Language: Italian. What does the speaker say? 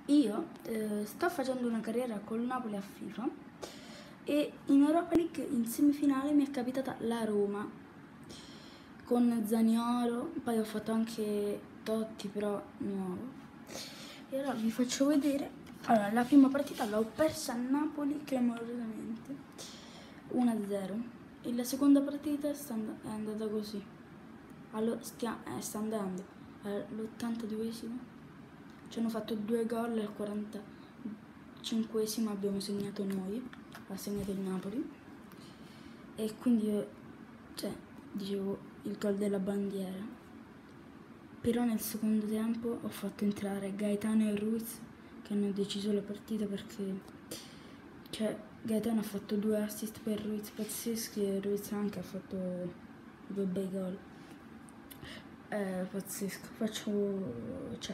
Io sto facendo una carriera col Napoli a FIFA e in Europa League in semifinale mi è capitata la Roma con Zaniolo, poi ho fatto anche Totti però nuovo. E allora vi faccio vedere. Allora, la prima partita l'ho persa a Napoli clamorosamente 1-0 e la seconda partita è andata così. Sta andando all'82esimo. Ci hanno fatto 2 gol al 45esimo, abbiamo segnato noi, ha segnato il Napoli. E quindi io, dicevo il gol della bandiera. Però nel secondo tempo ho fatto entrare Gaetano e Ruiz che hanno deciso la partita perché Gaetano ha fatto 2 assist per Ruiz pazzeschi e Ruiz anche ha fatto 2 bei gol. Pazzesco, ciao.